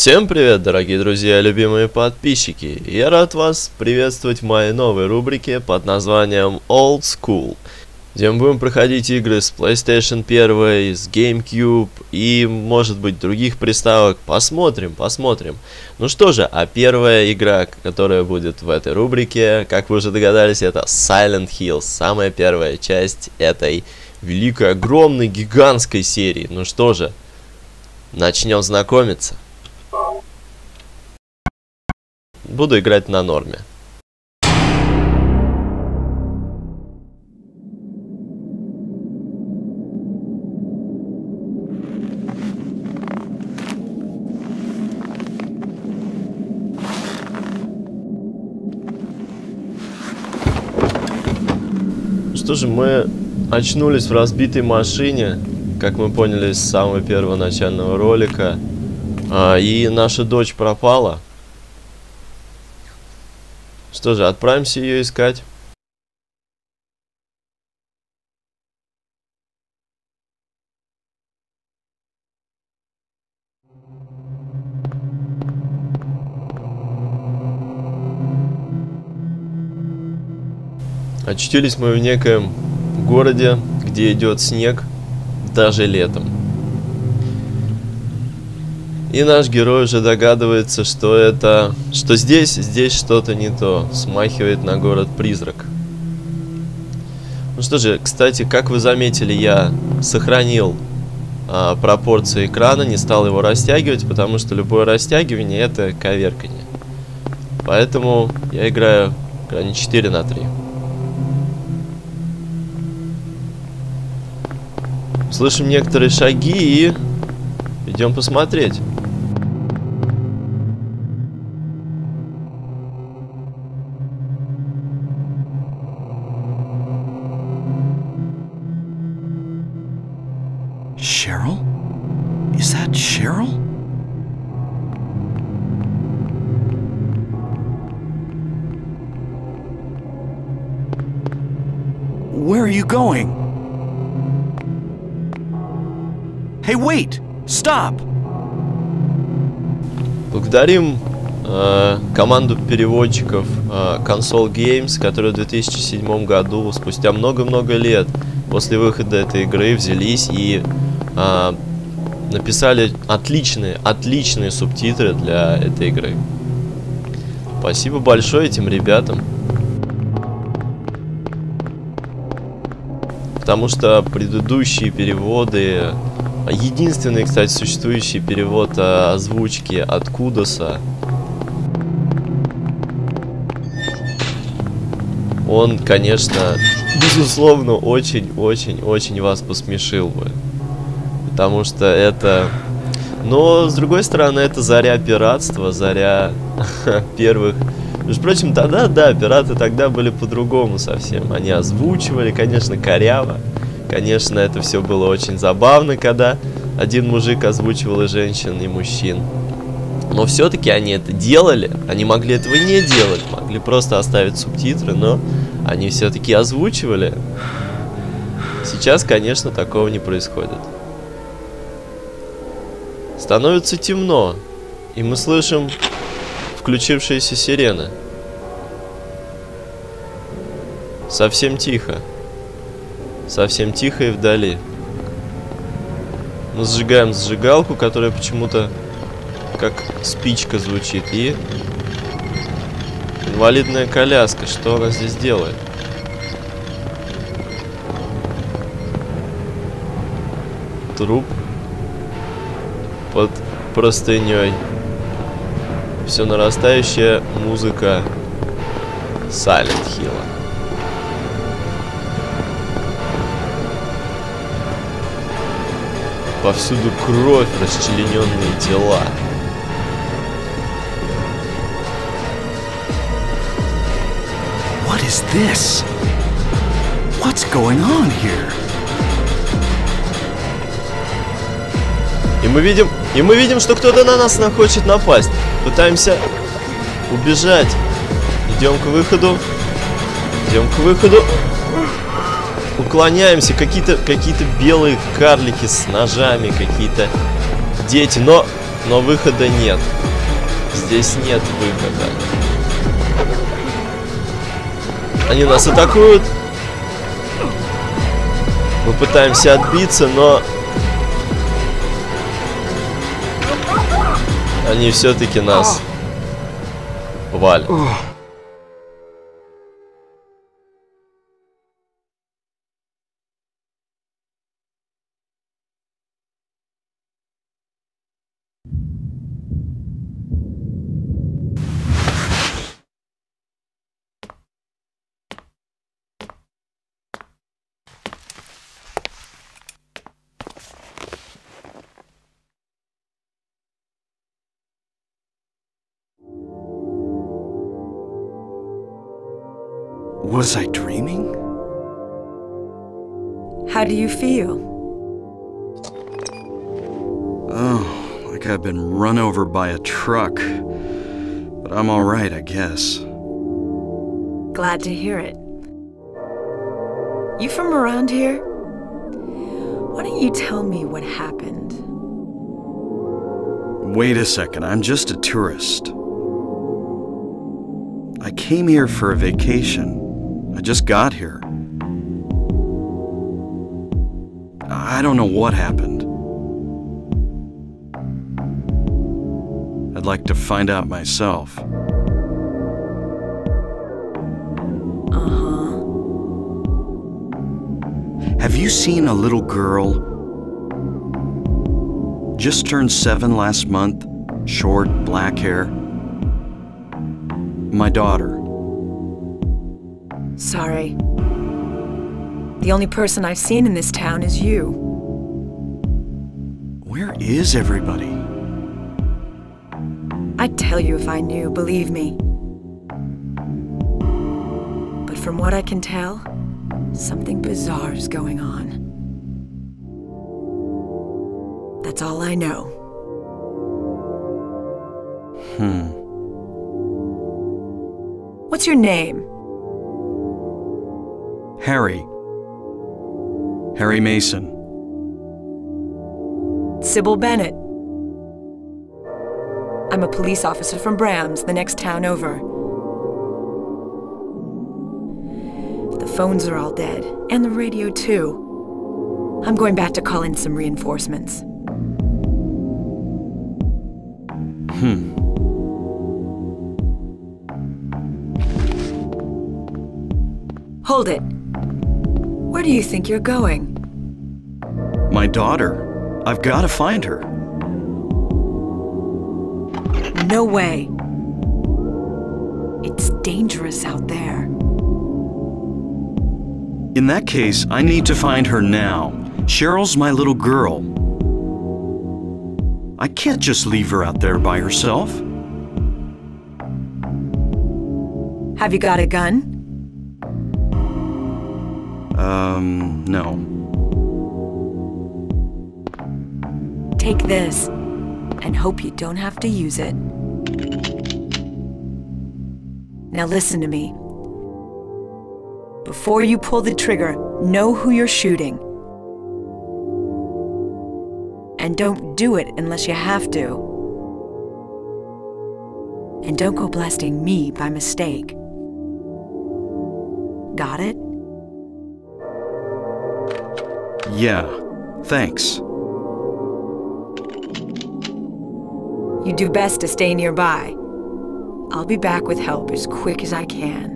Всем привет, дорогие друзья, любимые подписчики! Я рад вас приветствовать в моей новой рубрике под названием Old School, где мы будем проходить игры с PlayStation 1, с GameCube и, может быть, других приставок. Посмотрим. Ну что же, а первая игра, которая будет в этой рубрике, как вы уже догадались, это Silent Hill, самая первая часть этой великой, огромной, гигантской серии. Ну что же, начнем знакомиться. Буду играть на норме. Что же, мы очнулись в разбитой машине, как мы поняли с самого первого начального ролика, и наша дочь пропала. Что же, отправимся ее искать. Очутились мы в некоем городе, где идет снег, даже летом. И наш герой уже догадывается, что здесь что-то не то, смахивает на город-призрак. Ну что же, кстати, как вы заметили, я сохранил пропорции экрана, не стал его растягивать, потому что любое растягивание — это коверканье. Поэтому я играю в экране 4:3. Слышим некоторые шаги и идем посмотреть. Cheryl? Is that Cheryl? Where are you going? Hey, wait! Stop! Благодарим команду переводчиков Console Games, которые в 2007 году, спустя много-много лет после выхода этой игры, взялись и написали отличные субтитры для этой игры. Спасибо большое этим ребятам. Потому что предыдущие переводы, единственный, кстати, существующий перевод озвучки от Кудоса, он, конечно, безусловно, очень вас посмешил бы. Потому что это... Но, с другой стороны, это заря пиратства, заря первых... Между прочим, тогда, да, пираты тогда были по-другому совсем. Они озвучивали, конечно, коряво. Конечно, это все было очень забавно, когда один мужик озвучивал и женщин, и мужчин. Но все-таки они это делали. Они могли этого не делать, могли просто оставить субтитры, но они все-таки озвучивали. Сейчас, конечно, такого не происходит. Становится темно, и мы слышим включившиеся сирены. Совсем тихо. Совсем тихо и вдали. Мы зажигаем зажигалку, которая почему-то как спичка звучит. И инвалидная коляска. Что она здесь делает? Труп под простыней. Все нарастающая музыка Silent Hill. Повсюду кровь, расчлененные тела. What is this? What's going on here? И мы видим, что кто-то на нас хочет напасть. Пытаемся убежать. Идем к выходу. Уклоняемся. Какие-то белые карлики с ножами, какие-то дети. Но Но выхода нет. Здесь нет выхода. Они нас атакуют. Мы пытаемся отбиться, но они все-таки нас валят. Was I dreaming? How do you feel? Oh, like I've been run over by a truck. But I'm all right, I guess. Glad to hear it. You from around here? Why don't you tell me what happened? Wait a second, I'm just a tourist. I came here for a vacation. I just got here. I don't know what happened. I'd like to find out myself. Uh-huh. Have you seen a little girl? Just turned 7 last month. Short, black hair. My daughter. Sorry. The only person I've seen in this town is you. Where is everybody? I'd tell you if I knew, believe me. But from what I can tell, something bizarre is going on. That's all I know. What's your name? Harry. Harry Mason. Sybil Bennett. I'm a police officer from Brams, the next town over. The phones are all dead, and the radio too. I'm going back to call in some reinforcements. Hold it. Where do you think you're going? My daughter. I've got to find her. No way. It's dangerous out there. In that case, I need to find her now. Cheryl's my little girl. I can't just leave her out there by herself. Have you got a gun? No. Take this, and hope you don't have to use it. Now listen to me. Before you pull the trigger, know who you're shooting. And don't do it unless you have to. And don't go blasting me by mistake. Got it? Yeah, thanks. You do best to stay nearby. I'll be back with help as quick as I can.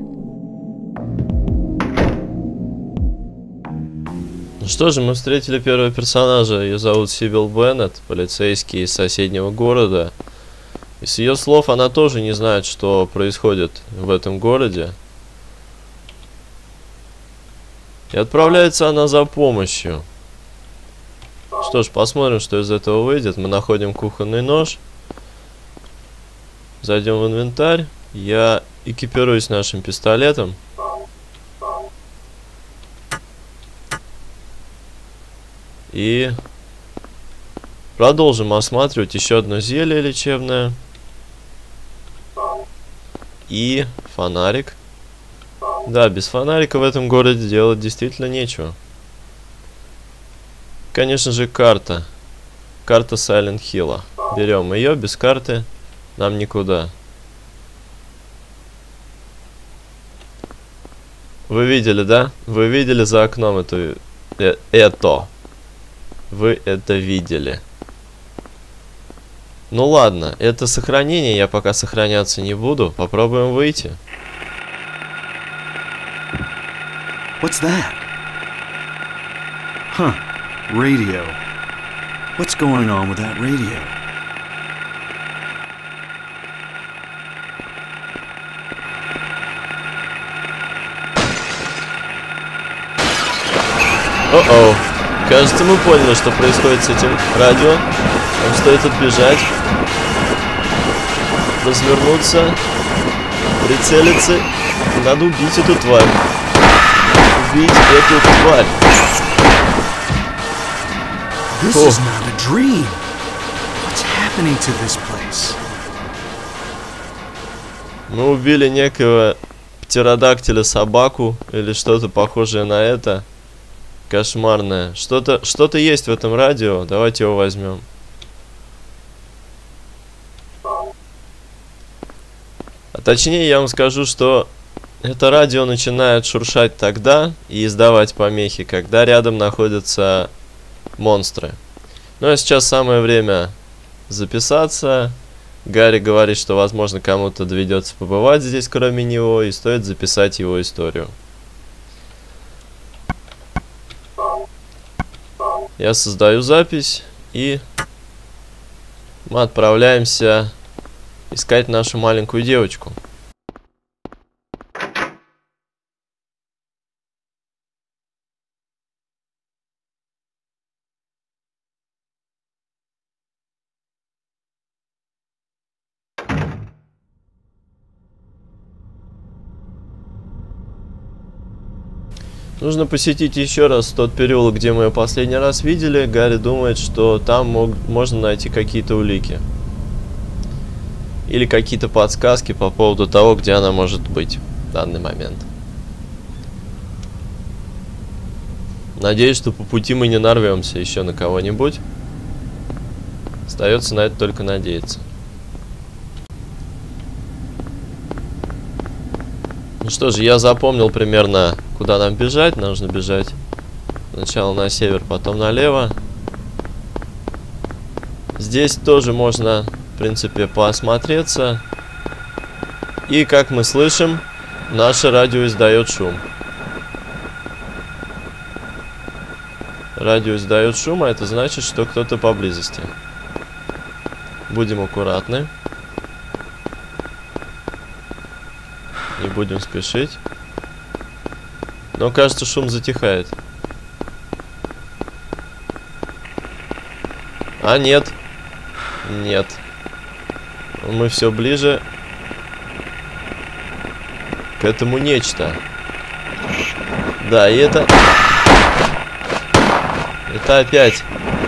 Ну что же, мы встретили первого персонажа. Ее зовут Сибил Беннет, полицейский из соседнего города. И с ее слов она тоже не знает, что происходит в этом городе. И отправляется она за помощью. Что ж, посмотрим, что из этого выйдет. Мы находим кухонный нож. Зайдем в инвентарь. Я экипируюсь нашим пистолетом. И продолжим осматривать еще одно зелье лечебное. И фонарик. Да, без фонарика в этом городе делать действительно нечего. Конечно же, карта. Карта Silent Hill'а. Берем ее, без карты нам никуда. Вы видели, да? Вы видели за окном это. Вы это видели. Ну ладно, это сохранение, я пока сохраняться не буду. Попробуем выйти. What's that? Huh. Radio. What's going on with that radio? О-оу. Кажется, мы поняли, что происходит с этим радио. Нам стоит отбежать. Развернуться. Прицелиться. Надо убить эту тварь. Убить эту тварь. This is not a dream. What's happening to this place? Мы убили некого птеродактиля собаку или что-то похожее на это. Кошмарное. Что-то есть в этом радио. Давайте его возьмем. А точнее, я вам скажу, что это радио начинает шуршать тогда и издавать помехи, когда рядом находятся монстры. Ну а сейчас самое время записаться. Гарри говорит, что, возможно, кому-то доведется побывать здесь, кроме него, и стоит записать его историю. Я создаю запись, и мы отправляемся искать нашу маленькую девочку. Нужно посетить еще раз тот переулок, где мы ее последний раз видели. Гарри думает, что там можно найти какие-то улики. Или какие-то подсказки по поводу того, где она может быть в данный момент. Надеюсь, что по пути мы не нарвемся еще на кого-нибудь. Остается на это только надеяться. Ну что же, я запомнил примерно, куда нам бежать. Нужно бежать сначала на север, потом налево. Здесь тоже можно, в принципе, поосмотреться. И, как мы слышим, наше радио издает шум. Радио издает шум, а это значит, что кто-то поблизости. Будем аккуратны. Не будем спешить. Но, кажется, шум затихает. А, нет. Нет. Мы все ближе к этому нечто. Да, и это... Это опять...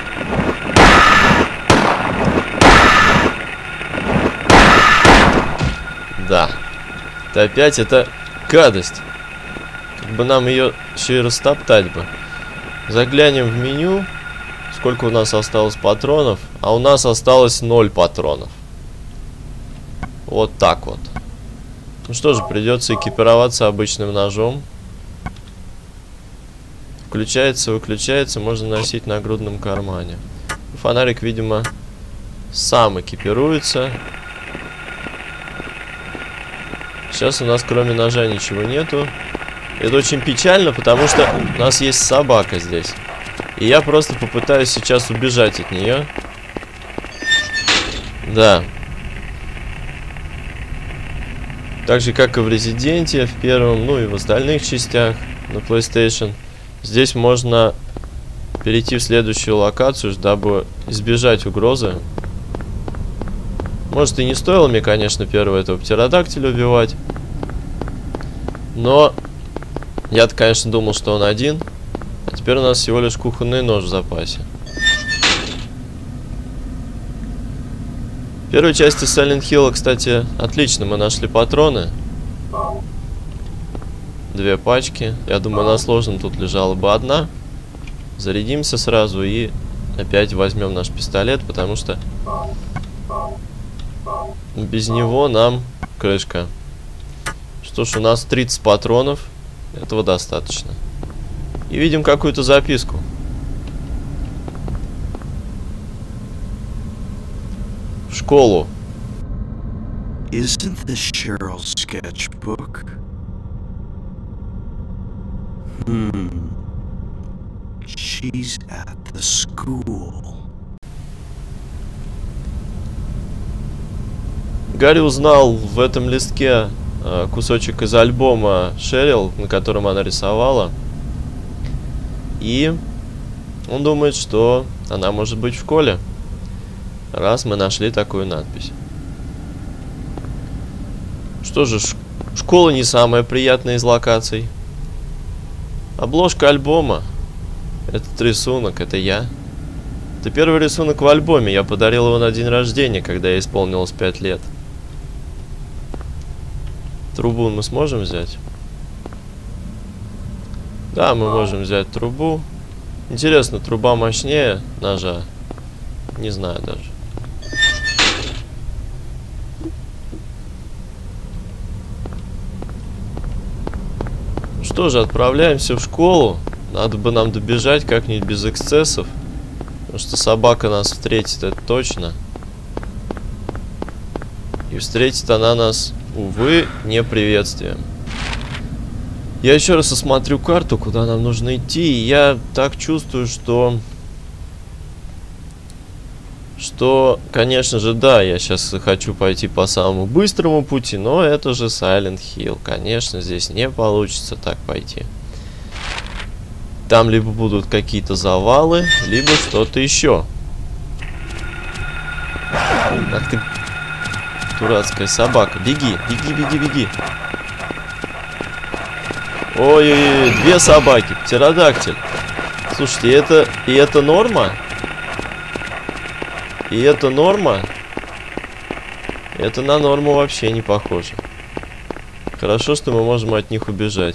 Да. Это опять это гадость. Как бы нам ее еще и растоптать бы. Заглянем в меню. Сколько у нас осталось патронов? А у нас осталось 0 патронов. Вот так вот. Ну что же, придется экипироваться обычным ножом. Включается, выключается, можно носить на грудном кармане. Фонарик, видимо, сам экипируется. Сейчас у нас кроме ножа ничего нету. Это очень печально, потому что у нас есть собака здесь. И я просто попытаюсь сейчас убежать от нее. Да. Так же, как и в Резиденте, в первом, ну и в остальных частях на PlayStation. Здесь можно перейти в следующую локацию, дабы избежать угрозы. Может, и не стоило мне, конечно, первого этого птеродактиля убивать. Но я-то, конечно, думал, что он один. А теперь у нас всего лишь кухонный нож в запасе. В первой части Silent Hill, кстати, отлично, мы нашли патроны. 2 пачки. Я думаю, на сложном тут лежала бы одна. Зарядимся сразу и опять возьмем наш пистолет, потому что Без него нам крышка. Что ж, у нас 30 патронов. Этого достаточно. И видим какую-то записку. В школу. Isn't this Cheryl's sketchbook? She's at the school. Гарри узнал в этом листке кусочек из альбома Шерил, на котором она рисовала. И он думает, что она может быть в школе, раз мы нашли такую надпись. Что же, школа не самая приятная из локаций. Обложка альбома. Этот рисунок, это я. Это первый рисунок в альбоме. Я подарил его на день рождения, когда ей исполнилось 5 лет. Трубу мы сможем взять? Да, мы можем взять трубу. Интересно, труба мощнее ножа? Не знаю даже. Что же, отправляемся в школу. Надо бы нам добежать как-нибудь без эксцессов. Потому что собака нас встретит, это точно. И встретит она нас, увы, не приветствием. Я еще раз осмотрю карту, куда нам нужно идти. И я так чувствую, что, конечно же, да, я сейчас хочу пойти по самому быстрому пути, но это же Silent Hill. Конечно, здесь не получится так пойти. Там либо будут какие-то завалы, либо что-то еще. Ах ты, дурацкая собака. Беги, беги, беги, беги. Ой-ой-ой, 2 собаки. Птеродактиль. Слушайте, это норма? И это норма? Это на норму вообще не похоже. Хорошо, что мы можем от них убежать.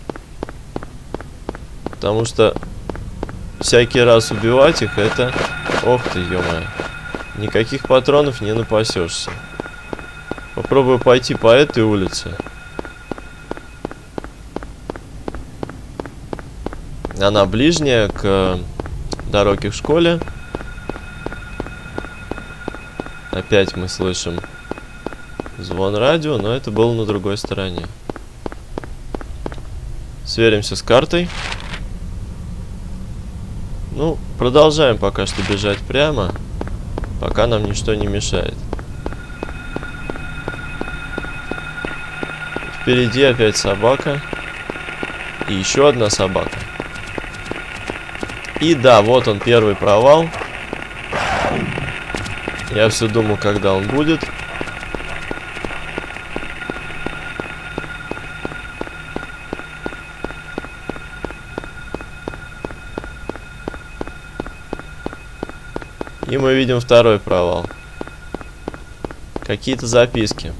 Потому что всякий раз убивать их, это... Ох ты, ё-моё. Никаких патронов не напасешься. Попробую пойти по этой улице. Она ближняя к дороге к школе. Опять мы слышим звон радио, но это было на другой стороне. Сверимся с картой. Ну, продолжаем пока что бежать прямо, пока нам ничто не мешает. Впереди опять собака. И еще одна собака. И да, вот он, первый провал. Я все думал, когда он будет. И мы видим второй провал. Какие-то записки.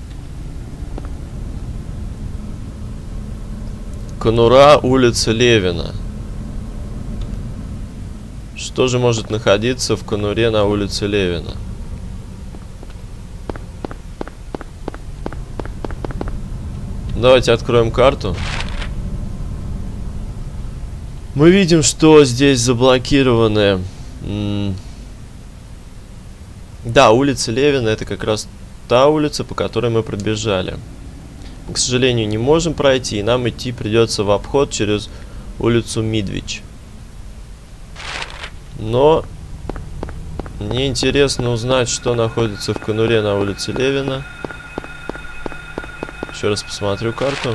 Конура, улица Левина. Что же может находиться в конуре на улице Левина? Давайте откроем карту. Мы видим, что здесь заблокированы... Да, улица Левина — это как раз та улица, по которой мы пробежали. Мы, к сожалению, не можем пройти, и нам идти придется в обход через улицу Мидвич. Но мне интересно узнать, что находится в конуре на улице Левина. Еще раз посмотрю карту.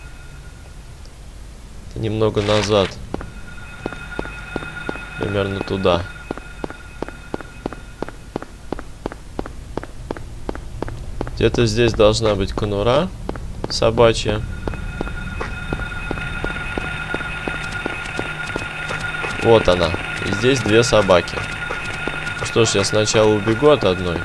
Это немного назад. Примерно туда. Где-то здесь должна быть конура собачья. Вот она. И здесь 2 собаки. Что ж, я сначала убегу от одной.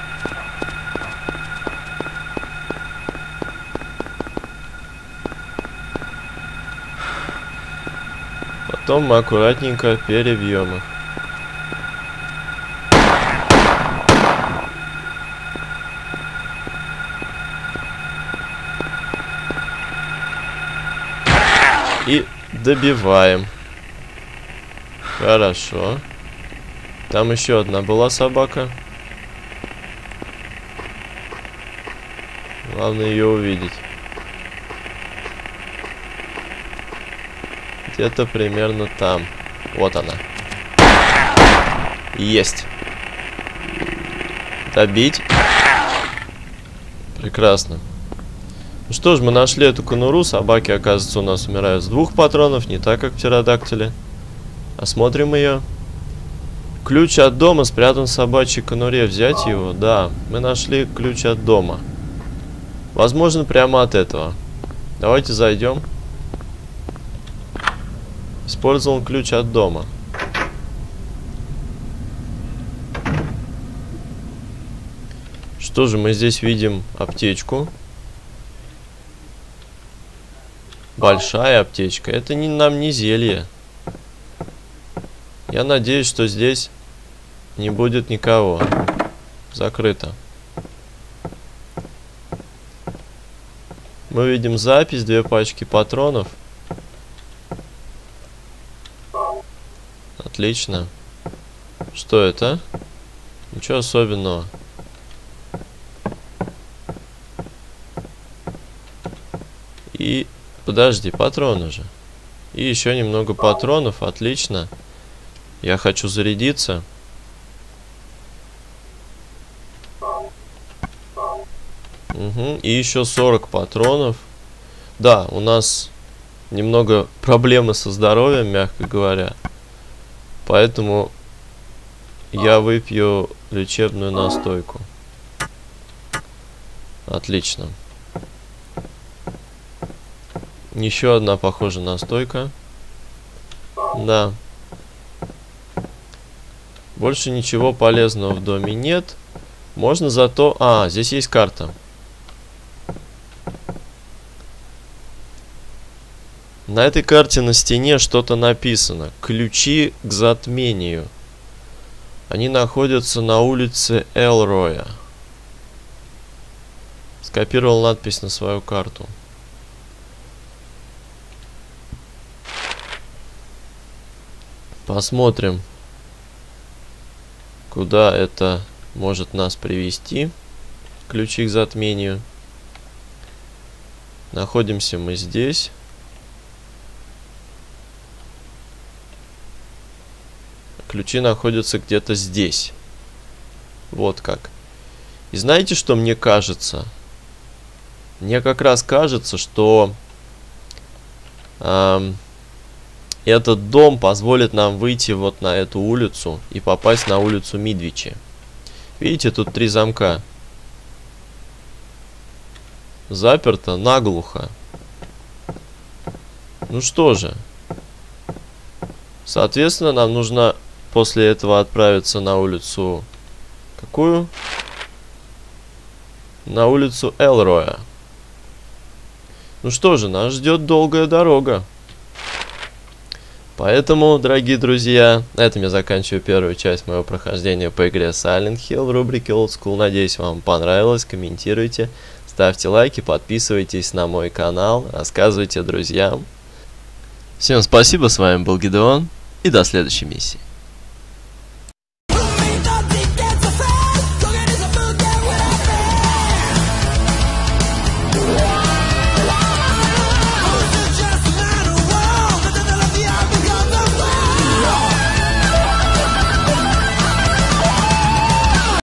Потом мы аккуратненько перебьем их. И добиваем. Хорошо. Там еще одна была собака. Главное ее увидеть. Где-то примерно там. Вот она. Есть. Добить. Прекрасно. Ну что ж, мы нашли эту конуру. Собаки, оказывается, у нас умирают с 2 патронов. Не так, как птеродактили. Осмотрим ее. Ключ от дома спрятан в собачьей конуре. Взять его? Да. Мы нашли ключ от дома. Возможно, прямо от этого. Давайте зайдем. Использовал ключ от дома. Что же, мы здесь видим аптечку. Большая аптечка. Это нам не зелье. Я надеюсь, что здесь не будет никого. Закрыто. Мы видим запись, 2 пачки патронов. Отлично. Что это? Ничего особенного. И... Подожди, патроны же. И еще немного патронов. Отлично. Я хочу зарядиться. Угу. И еще 40 патронов. Да, у нас немного проблемы со здоровьем, мягко говоря. Поэтому я выпью лечебную настойку. Отлично. Еще одна, похоже, настойка. Да. Больше ничего полезного в доме нет. Можно зато... А, здесь есть карта. На этой карте на стене что-то написано. Ключи к затмению. Они находятся на улице Элроя. Скопировал надпись на свою карту. Посмотрим, куда это может нас привести. Ключи к затмению. Находимся мы здесь. Ключи находятся где-то здесь. Вот как. И знаете, что мне кажется? Мне как раз кажется, что этот дом позволит нам выйти вот на эту улицу и попасть на улицу Мидвичи. Видите, тут 3 замка. Заперто наглухо. Ну что же. Соответственно, нам нужно после этого отправиться на улицу... Какую? На улицу Элроя. Ну что же, нас ждет долгая дорога. Поэтому, дорогие друзья, на этом я заканчиваю первую часть моего прохождения по игре Silent Hill в рубрике Old School. Надеюсь, вам понравилось. Комментируйте, ставьте лайки, подписывайтесь на мой канал, рассказывайте друзьям. Всем спасибо, с вами был Гидеон, и до следующей миссии.